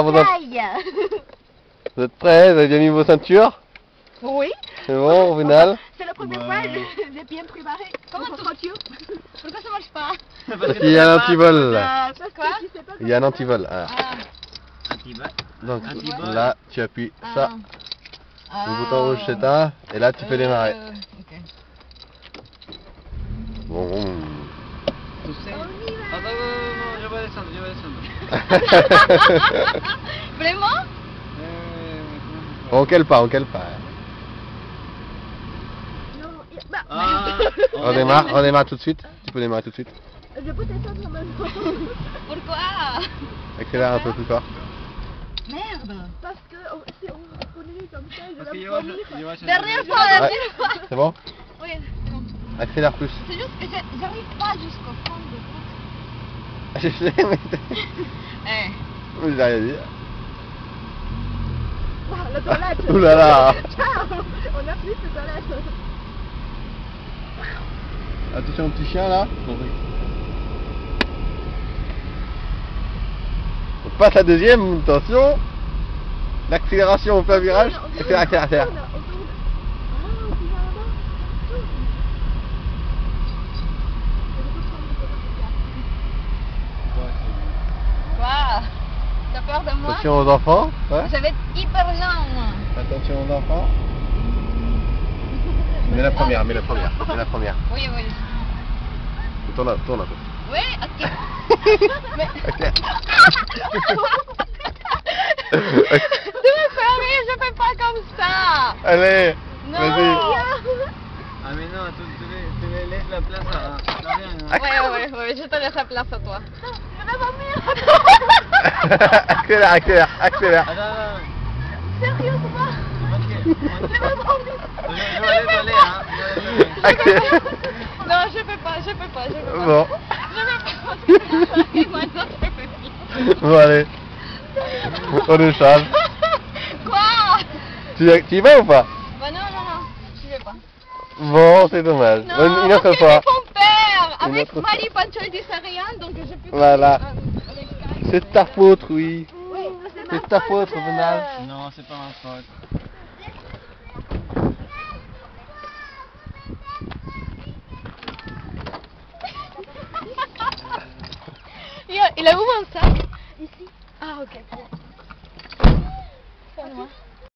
Aïe. Vous êtes prêts? Vous avez bien mis vos ceintures? Oui. C'est bon, au final? C'est la première fois, j'ai bien préparé. Comment tu ceinture? Pourquoi ça marche pas? Parce qu'il y a un antivol là. Quoi? Il y a un antivol. Ah. Antivol. Donc Antivol. là, tu appuies ça. Le bouton rouge c'est un. Et là, tu peux démarrer. Ok. Bon. Tu sais. Attends, non, je vais descendre, Vraiment? On cale pas, on cale pas. Ah, On démarre tout de suite. Tu peux démarrer tout de suite. Je peux descendre maintenant. Pourquoi? Accélère un peu plus fort. Merde. Parce que si on est comme ça, je parce que vais yo, vomir. yo vais Dernière fois, Ouais. dernière fois. C'est bon? Oui, c'est bon. Accélère plus. C'est juste que j'arrive pas jusqu'au fond de l'autre. Je sais, mais Eh. j'ai rien dit. La toilette. Ouh là là. Ciao. On a plus de toilette. Attention au petit chien là. On passe la deuxième, attention. L'accélération au plein virage. Accélère, accélère, accélère. Quoi? T'as peur de moi? Attention aux enfants. Ouais. Je vais être hyper lent, moi. Attention aux enfants. Mets la première, mets la première, mets la première. Oui, oui. Tourne un peu. Oui, ok. Mais... Tu me fais rire, je fais pas comme ça. Allez, Non. vas-y. Ah mais non, tu me laisses la place à rien. Ouais, je te laisse la place à toi. Non, je vais vomir. Accélère, accélère. Attends. Sérieusement? Ok. Je vais vomir. Je vais aller toiler, hein. Accélère. Non, je peux pas. Bon. Je vais pas. Maintenant, je peux plus. Bon, allez. On décharge. Quoi? Tu y vas ou pas? Bah non, je vais pas. Bon, c'est dommage. Non, Une autre parce que fois. c'est mon père. Une Avec autre Marie Pancho, il disait rien, donc je peux pas. Voilà. Avec Sky. C'est ta faute, oui. Oui, C'est ta faute, au final. Non, c'est pas ma faute. Il a où mon sac? Ici. Ah, ok. C'est moi.